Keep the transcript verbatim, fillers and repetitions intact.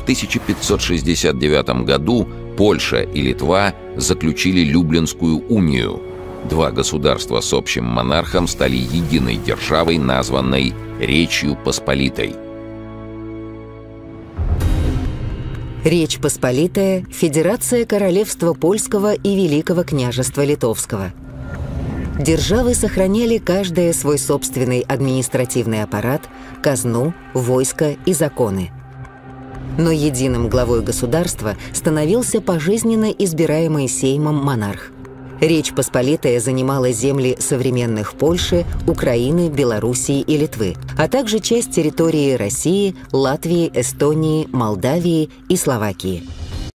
тысяча пятьсот шестьдесят девятом году Польша и Литва заключили Люблинскую унию. Два государства с общим монархом стали единой державой, названной Речью Посполитой. Речь Посполитая – федерация Королевства Польского и Великого княжества Литовского. Державы сохраняли каждая свой собственный административный аппарат, казну, войско и законы. Но единым главой государства становился пожизненно избираемый Сеймом монарх. Речь Посполитая занимала земли современных Польши, Украины, Белоруссии и Литвы, а также часть территории России, Латвии, Эстонии, Молдавии и Словакии.